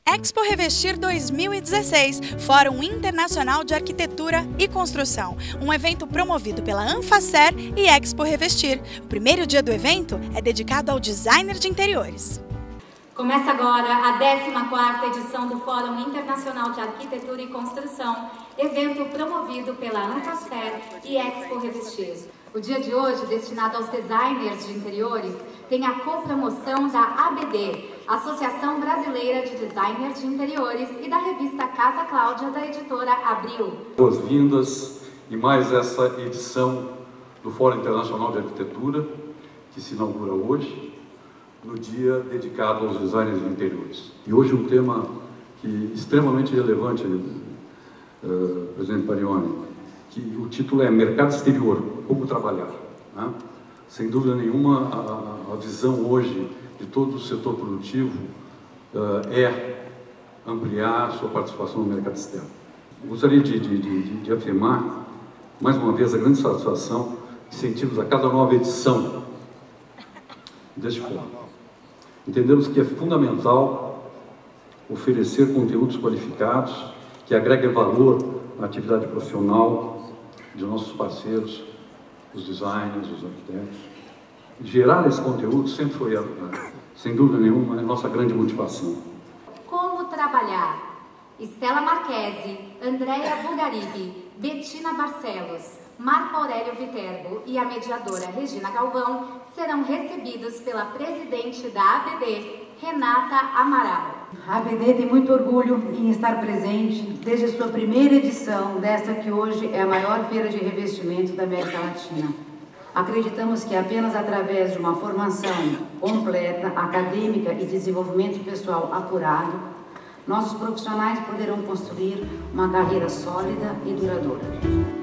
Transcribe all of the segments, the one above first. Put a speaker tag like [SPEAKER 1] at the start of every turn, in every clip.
[SPEAKER 1] Expo Revestir 2016, Fórum Internacional de Arquitetura e Construção, um evento promovido pela Anfacer e Expo Revestir. O primeiro dia do evento é dedicado ao designer de interiores.
[SPEAKER 2] Começa agora a 14ª edição do Fórum Internacional de Arquitetura e Construção, evento promovido pela Anfacer e Expo Revestir. O dia de hoje, destinado aos designers de interiores, tem a copromoção da ABD, Associação Brasileira de Designers de Interiores, e da revista Casa Cláudia, da editora Abril.
[SPEAKER 3] Boas-vindas em mais essa edição do Fórum Internacional de Arquitetura, que se inaugura hoje, no dia dedicado aos designers de interiores. E hoje um tema extremamente relevante, presidente Parione, que o título é Mercado Exterior, como trabalhar, né? Sem dúvida nenhuma, a visão hoje de todo o setor produtivo é ampliar a sua participação no mercado externo. Eu gostaria de afirmar, mais uma vez, a grande satisfação que sentimos a cada nova edição deste fórum. Entendemos que é fundamental oferecer conteúdos qualificados que agreguem valor na atividade profissional de nossos parceiros, os designers, os arquitetos. Gerar esse conteúdo sempre foi, sem dúvida nenhuma, a nossa grande motivação.
[SPEAKER 2] Como trabalhar? Estela Marchesi, Andréia Bulgaribi, Bettina Barcelos, Marco Aurélio Viterbo e a mediadora Regina Galvão serão recebidos pela presidente da ABD, Renata Amaral.
[SPEAKER 4] A ABD tem muito orgulho em estar presente desde a sua primeira edição, desta que hoje é a maior feira de revestimento da América Latina. Acreditamos que apenas através de uma formação completa, acadêmica e desenvolvimento pessoal apurado, nossos profissionais poderão construir uma carreira sólida e duradoura.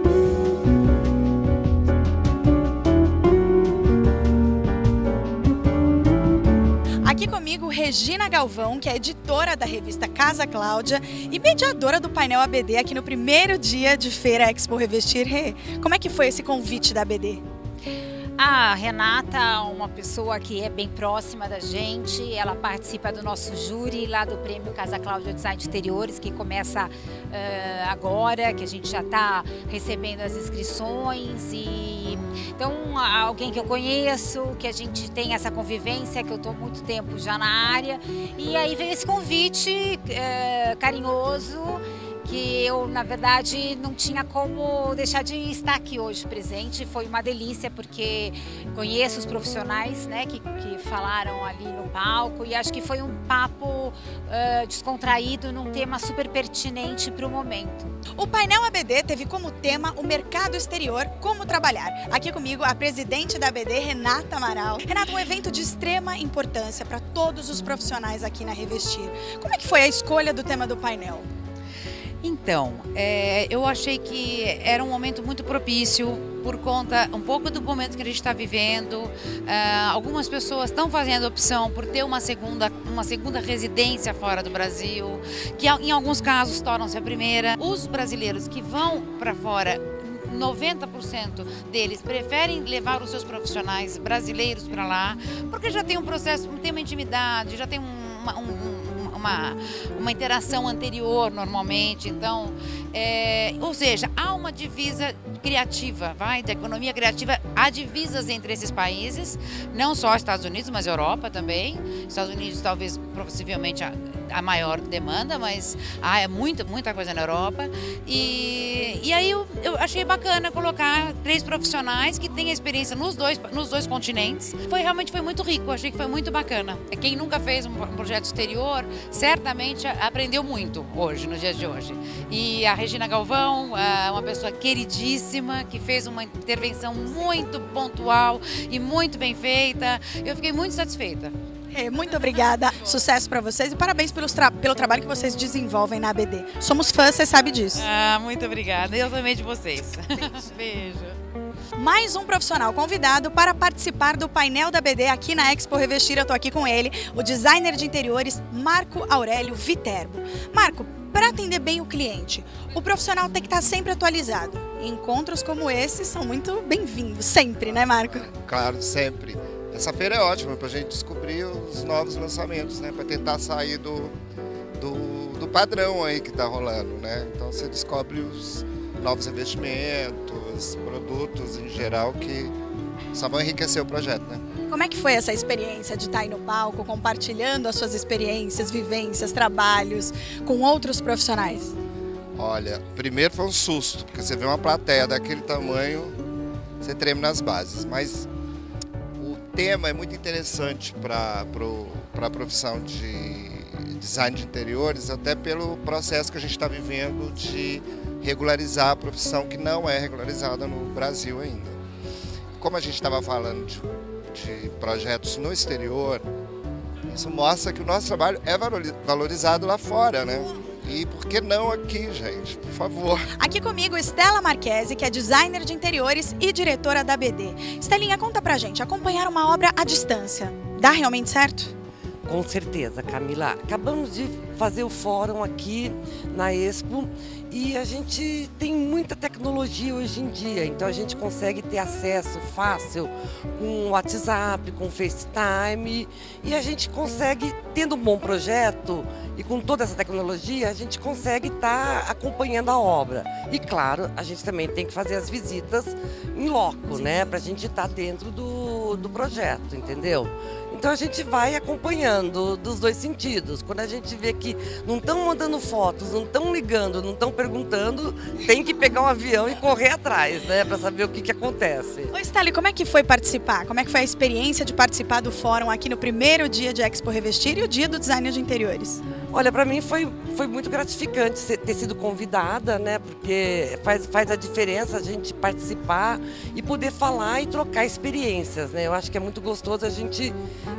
[SPEAKER 1] Aqui comigo, Regina Galvão, que é editora da revista Casa Cláudia e mediadora do painel ABD aqui no primeiro dia de Feira Expo Revestir. Como é que foi esse convite da ABD?
[SPEAKER 5] A Renata, uma pessoa que é bem próxima da gente, ela participa do nosso júri lá do Prêmio Casa Cláudia Design de Interiores, que começa agora, que a gente já está recebendo as inscrições. Então, alguém que eu conheço, que a gente tem essa convivência, que eu estou há muito tempo já na área, e aí veio esse convite carinhoso, que eu, na verdade, não tinha como deixar de estar aqui hoje presente. Foi uma delícia, porque conheço os profissionais, né, que falaram ali no palco, e acho que foi um papo descontraído num tema super pertinente para o momento.
[SPEAKER 1] O painel ABD teve como tema o mercado exterior, como trabalhar. Aqui comigo a presidente da ABD, Renata Amaral. Renata, um evento de extrema importância para todos os profissionais aqui na Revestir. Como é que foi a escolha do tema do painel?
[SPEAKER 6] Então, eu achei que era um momento muito propício por conta um pouco do momento que a gente está vivendo. Algumas pessoas estão fazendo opção por ter uma segunda residência fora do Brasil, que em alguns casos tornam-se a primeira. Os brasileiros que vão para fora, 90% deles preferem levar os seus profissionais brasileiros para lá, porque já tem um processo, tem uma intimidade, já tem uma interação anterior normalmente. Então, ou seja, há uma divisa criativa, de economia criativa, há divisas entre esses países, não só Estados Unidos, mas Europa também. Estados Unidos talvez possivelmente a maior demanda, mas há muita coisa na Europa. E aí eu achei bacana colocar 3 profissionais que têm experiência nos dois continentes. Realmente foi muito rico, achei que foi muito bacana. Quem nunca fez um projeto exterior, certamente aprendeu muito hoje, nos dias de hoje. E a Regina Galvão, uma pessoa queridíssima, que fez uma intervenção muito pontual e muito bem feita. Eu fiquei muito satisfeita.
[SPEAKER 1] Muito obrigada, sucesso para vocês e parabéns pelo trabalho que vocês desenvolvem na ABD. Somos fãs, você sabe disso.
[SPEAKER 6] Muito obrigada, eu também de vocês. Beijo.
[SPEAKER 1] Mais um profissional convidado para participar do painel da ABD aqui na Expo Revestir. Eu estou aqui com ele, o designer de interiores Marco Aurélio Viterbo. Marco, para atender bem o cliente, o profissional tem que estar sempre atualizado. Encontros como esse são muito bem-vindos, sempre, né, Marco?
[SPEAKER 7] Claro, sempre. Essa feira é ótima para a gente descobrir os novos lançamentos, né? Para tentar sair do padrão aí que está rolando, né? Então você descobre os novos investimentos, produtos em geral que só vão enriquecer o projeto, né?
[SPEAKER 1] Como é que foi essa experiência de estar aí no palco, compartilhando as suas experiências, vivências, trabalhos com outros profissionais?
[SPEAKER 7] Olha, primeiro foi um susto, porque você vê uma plateia daquele tamanho, você treme nas bases, mas o tema é muito interessante para a profissão de design de interiores, até pelo processo que a gente está vivendo de regularizar a profissão que não é regularizada no Brasil ainda. Como a gente estava falando de projetos no exterior, isso mostra que o nosso trabalho é valorizado lá fora, né? E por que não aqui, gente? Por favor.
[SPEAKER 1] Aqui comigo, Estela Marquesi, que é designer de interiores e diretora da BD. Estelinha, conta pra gente, acompanhar uma obra à distância, dá realmente certo?
[SPEAKER 8] Com certeza, Camila. Acabamos de fazer o fórum aqui na Expo e a gente tem muita tecnologia hoje em dia, então a gente consegue ter acesso fácil com o WhatsApp, com o FaceTime e a gente consegue, tendo um bom projeto e com toda essa tecnologia, a gente consegue estar acompanhando a obra. E claro, a gente também tem que fazer as visitas em loco, né, para a gente estar dentro do projeto, entendeu? Então a gente vai acompanhando dos dois sentidos. Quando a gente vê que não estão mandando fotos, não estão ligando, não estão perguntando, tem que pegar um avião e correr atrás, né, para saber o que acontece.
[SPEAKER 1] Ô Estela, como é que foi participar? Como é que foi a experiência de participar do fórum aqui no primeiro dia de Expo Revestir e o dia do design de interiores?
[SPEAKER 8] Olha, para mim foi muito gratificante ter sido convidada, né? Porque faz a diferença a gente participar e poder falar e trocar experiências, né? Eu acho que é muito gostoso a gente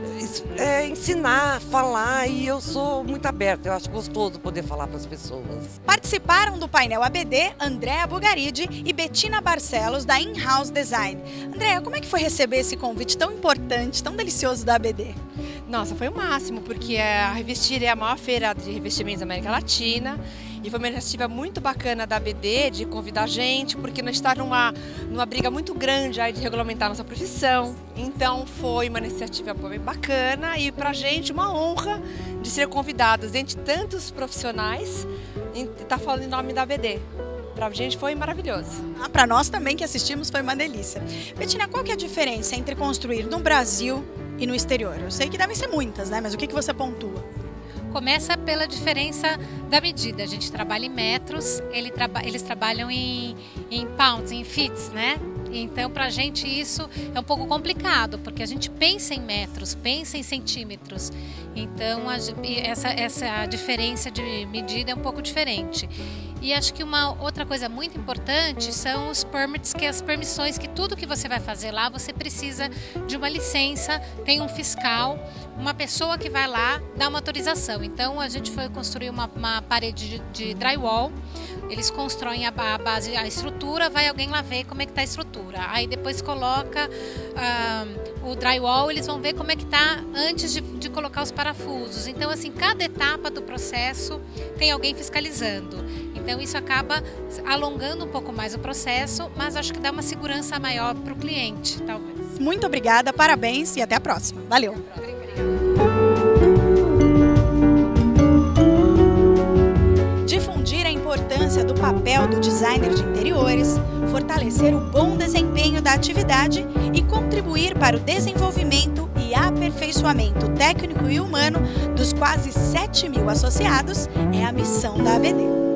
[SPEAKER 8] ensinar, falar, e eu sou muito aberta, eu acho gostoso poder falar para as pessoas.
[SPEAKER 1] Participaram do painel ABD Andréa Bugaridi e Bettina Barcelos, da In-House Design. Andréa, como é que foi receber esse convite tão importante, tão delicioso da ABD?
[SPEAKER 9] Nossa, foi o máximo, porque a Revestir é a maior feira de revestimentos da América Latina e foi uma iniciativa muito bacana da ABD de convidar a gente, porque nós estamos numa briga muito grande aí de regulamentar a nossa profissão. Então foi uma iniciativa bem bacana e pra gente uma honra de ser convidados entre tantos profissionais e estar falando em nome da ABD. Pra gente foi maravilhoso.
[SPEAKER 1] Para nós também que assistimos foi uma delícia. Bettina, qual que é a diferença entre construir no Brasil e no exterior? Eu sei que devem ser muitas, né? Mas o que você pontua?
[SPEAKER 5] Começa pela diferença da medida. A gente trabalha em metros, eles trabalham em pounds, em fits, né? Então, pra gente isso é um pouco complicado, porque a gente pensa em metros, pensa em centímetros. Então, essa diferença de medida é um pouco diferente. E acho que uma outra coisa muito importante são os permits, que as permissões, que tudo que você vai fazer lá, você precisa de uma licença, tem um fiscal, uma pessoa que vai lá dar uma autorização. Então, a gente foi construir uma parede de drywall, eles constroem a base, a estrutura, vai alguém lá ver como é que está a estrutura. Aí depois coloca o drywall, eles vão ver como é que está antes de colocar os parafusos. Então, assim, cada etapa do processo tem alguém fiscalizando. Então, isso acaba alongando um pouco mais o processo, mas acho que dá uma segurança maior para o cliente, talvez.
[SPEAKER 1] Muito obrigada, parabéns e até a próxima. Valeu! Difundir a importância do papel do designer de interiores, fortalecer o bom desempenho da atividade e contribuir para o desenvolvimento e aperfeiçoamento técnico e humano dos quase 7.000 associados é a missão da ABD.